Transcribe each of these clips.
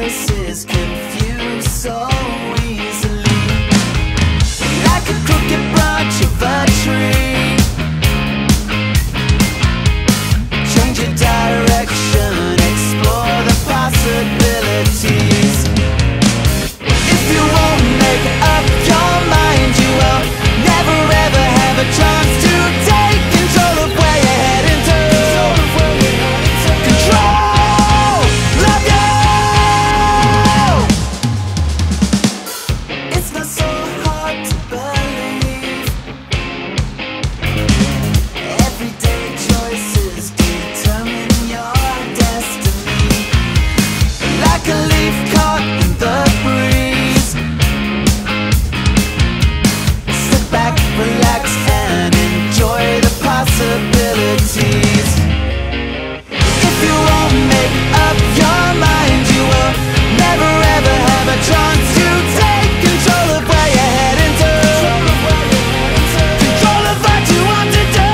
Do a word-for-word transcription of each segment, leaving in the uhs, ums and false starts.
choices confuse so easily. Like a crooked branch of a tree, change your direction, explore the possibilities. If you won't make up your mind, you will never ever have a chance to take control of where you're heading to. Control of you. It's not so hard to believe. Everyday choices determine your destiny. Like a leaf caught in the breeze, sit back, relax, and enjoy the possibilities. If you won't make up your mind, you will never ever have a chance to take control of where you're heading to. Control of what you want to do.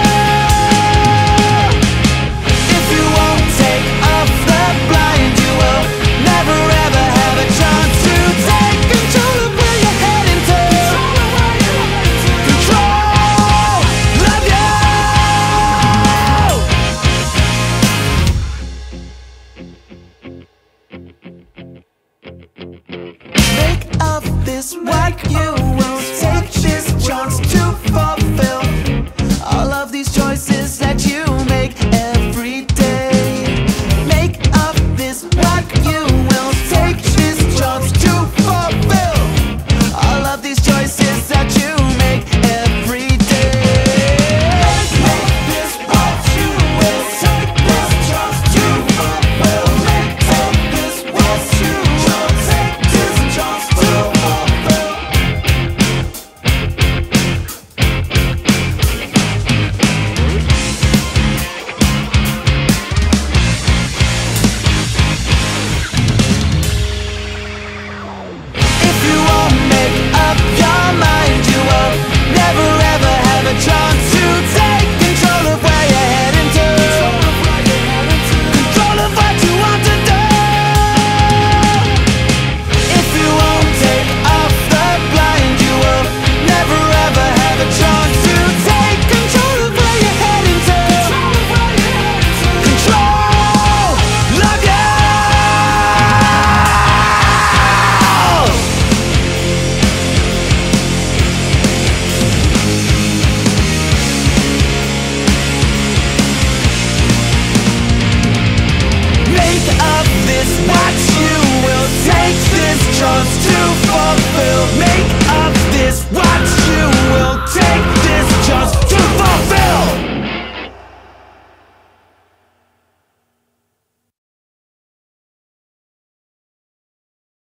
If you won't take off the blind, you will never ever have a chance to take control of where you're heading to. Control of you. Make of this what you will